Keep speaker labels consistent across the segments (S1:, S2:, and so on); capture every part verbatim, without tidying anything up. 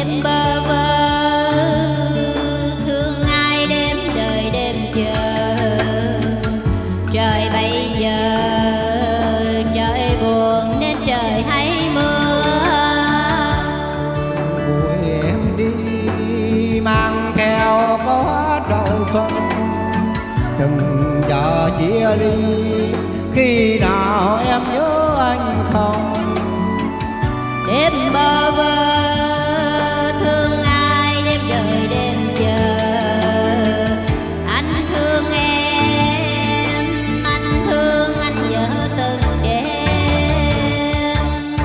S1: đêm bơ vơ thương ai đêm đời đêm chờ. Trời bây giờ trời buồn nên trời hay mưa.
S2: Buổi em đi mang theo câu hát đầu xuân, từng giờ chia ly khi nào em nhớ anh không.
S1: Đêm bơ vơ thương ai đêm trời đêm chờ. Anh thương em, anh thương anh nhớ từng đêm.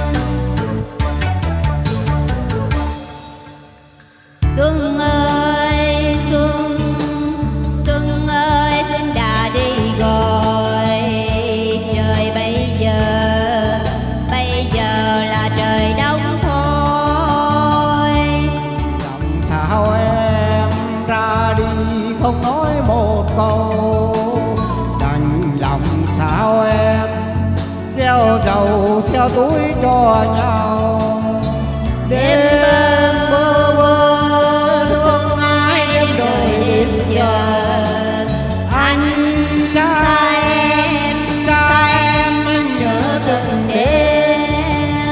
S1: Xuân ơi xuân, xuân ơi xin đã đi rồi. Trời bây giờ, bây giờ là trời đông thôi.
S2: Làm sao em ra đi không nói một câu, đành làm sao em gieo dầu xeo túi cho nhau.
S1: Đêm bơ vơ thương ai đêm đời đêm chờ. Anh xa em, xa em anh nhớ từng đêm.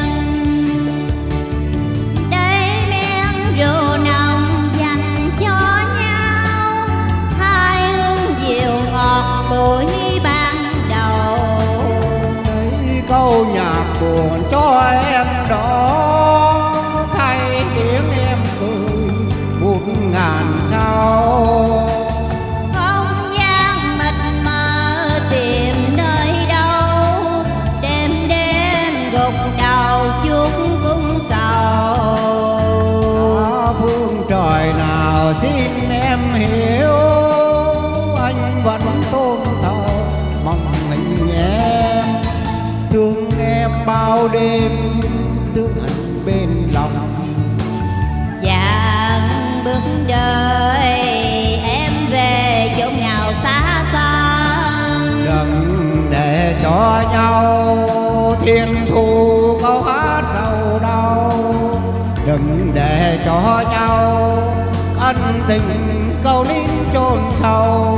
S1: Đây men rượu nồng dành cho nhau, hai hương diệu ngọt buổi ban đầu.
S2: Mấy câu nhạc buồn cho em đó, thay tiếng em cười một ngàn sao.
S1: Không gian mịt mờ tìm nơi đâu, đêm đêm gục đầu chuốt cung sầu.
S2: Ở phương trời nào xin em hiểu, anh vẫn tôn thờ mong hình em. Thương em bao đêm thương hận bên lòng.
S1: Dạng bước đời em về chỗ nào xa xăm.
S2: Đừng để cho nhau thiên thu câu hát sầu đau. Đừng để cho nhau ân tình câu nín chôn sâu.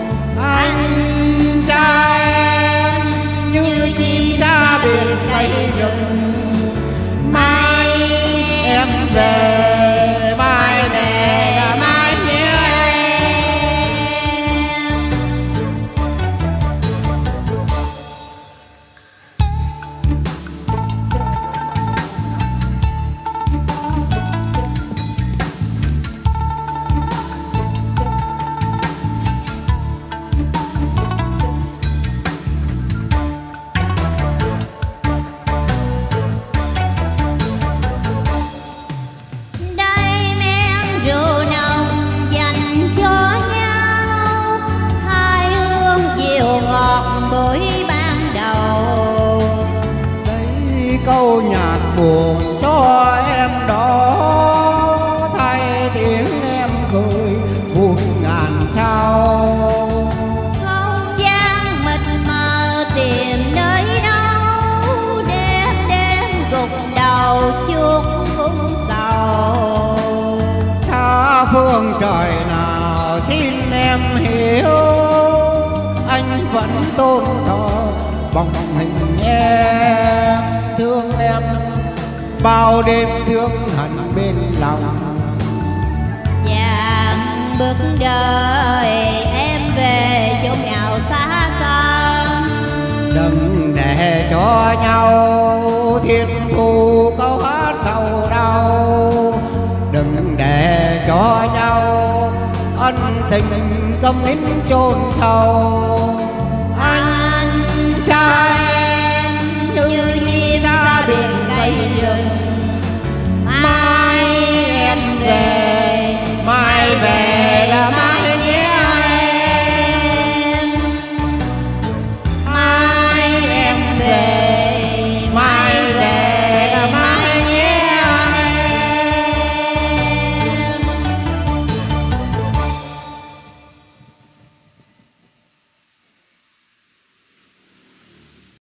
S2: Anh xa em như chim xa biệt cây rừng. Mai em về, mai về là mai nhớ em. Đây men rượu nồng dành cho nhau, hai hương diệu ngọt buổi ban đầu. Đây câu nhạc buồn cho em đó, thay tiếng em cười buồn ngàn sao.
S1: Không gian mịt mờ tìm nơi đâu, đêm đêm gục đầu chuốt cung sầu.
S2: Xa phương trời nào xin em hiểu, anh vẫn tôn thờ bóng hình em. Thương em bao đêm thương hận bên lòng.
S1: Dạng bước đời em về chỗ nào xa xăm.
S2: Đừng để cho nhau thiên thu câu hát sầu đau. Đừng để cho nhau ân tình câm nín chôn sâu.